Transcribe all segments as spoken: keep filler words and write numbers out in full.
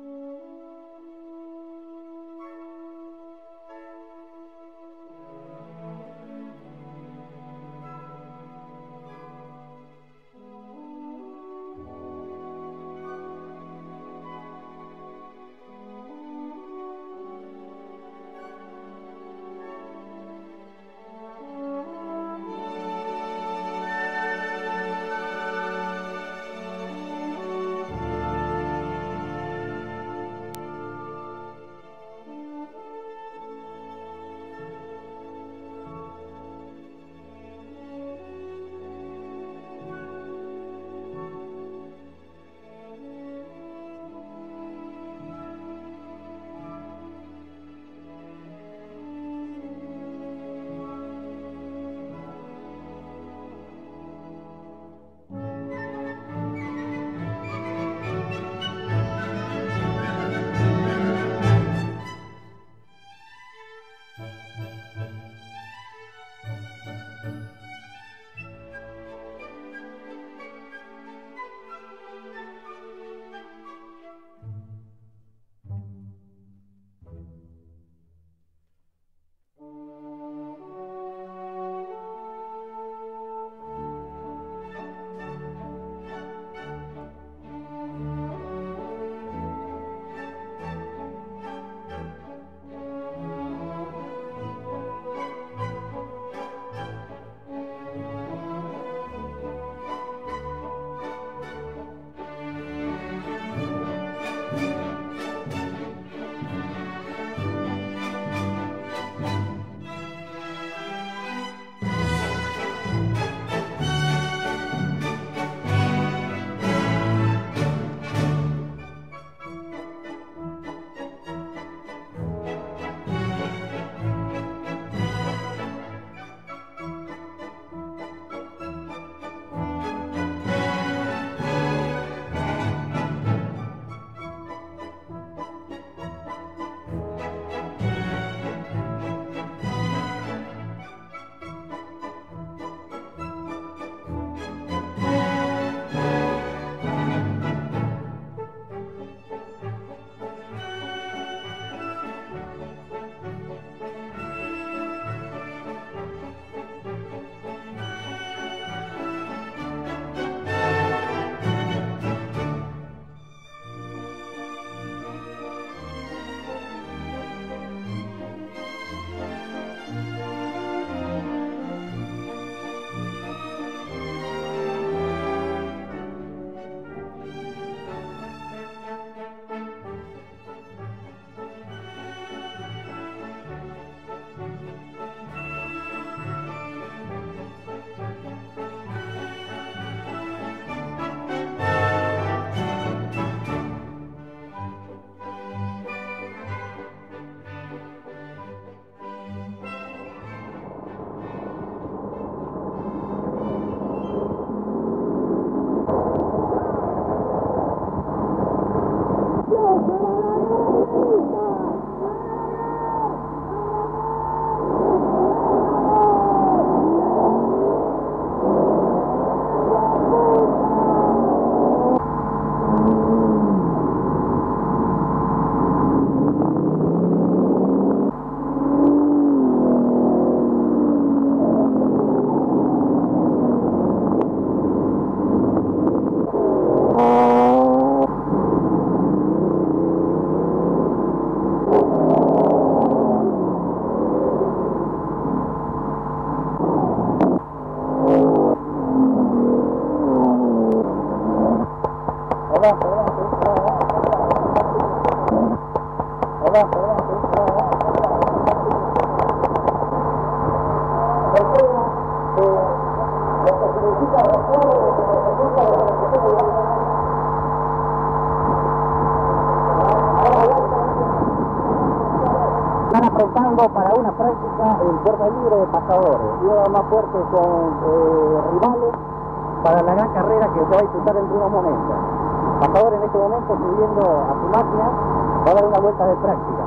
Están apretando para una práctica en puerta libre de pasadores. Lleva más fuerte con eh, rivales para la gran carrera que se va a disputar en unos momentos. Pasador en este momento, subiendo a su máquina, va a dar una vuelta de práctica.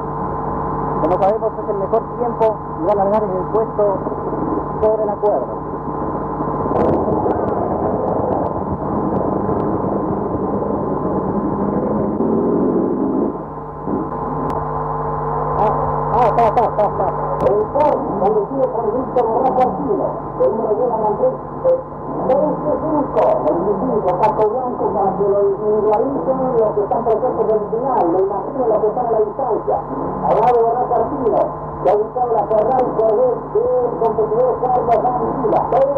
Como sabemos, es el mejor tiempo y va a largar en el puesto sobre la cuerda. veinticinco, saco blanco para que lo individualicen los que están presentes del final, lo imagino los que están a la distancia. Al lado de Borrás Artino, que ha buscado la Ferrari Corvette del competidor Carlos Vanilla.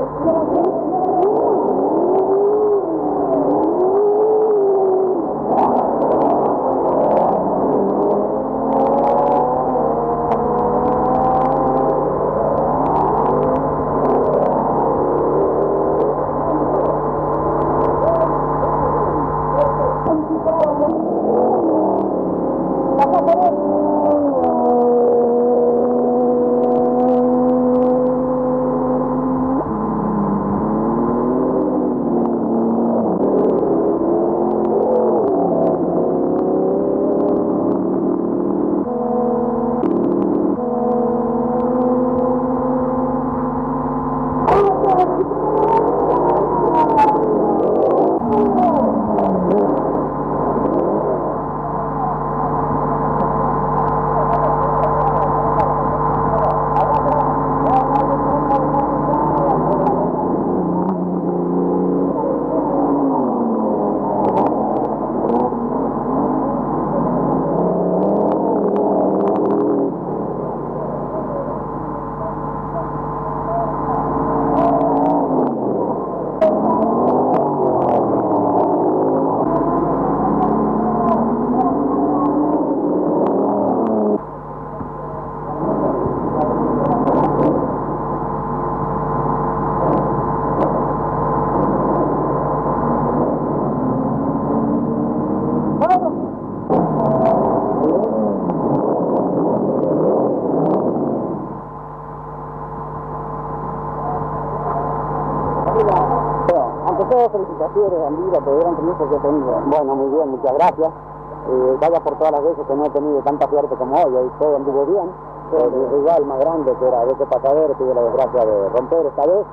Felicitaciones, Andila, por el gran triunfo que he tenido. Bueno, muy bien, muchas gracias. Eh, vaya por todas las veces que no he tenido tanta suerte como hoy, hoy todo anduvo bien. Pero mi rival más grande, que era Beto Pasadero, tuve la desgracia de romper esta vez.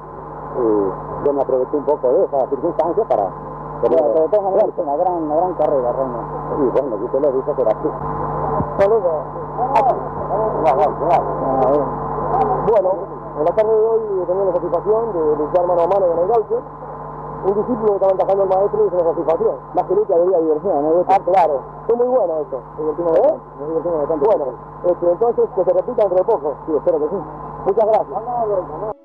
Y yo me aproveché un poco de esa circunstancia para... Pero de todas maneras es una gran, una gran carrera, realmente. Sí, bueno, yo te lo dije que era así. Saludos. Bueno, en la tarde de hoy he tenido la satisfacción de luchar mano a mano con el Gaucho. Un discípulo que estaba encajando al maestro y es una satisfacción. Más que lucha había diversión, ¿no? Ah, claro. Fue muy bueno eso. Nos divertimos ¿Eh? Nos divertimos bastante. Bueno, este, entonces que se repita dentro de poco. Sí, espero que sí. Muchas gracias.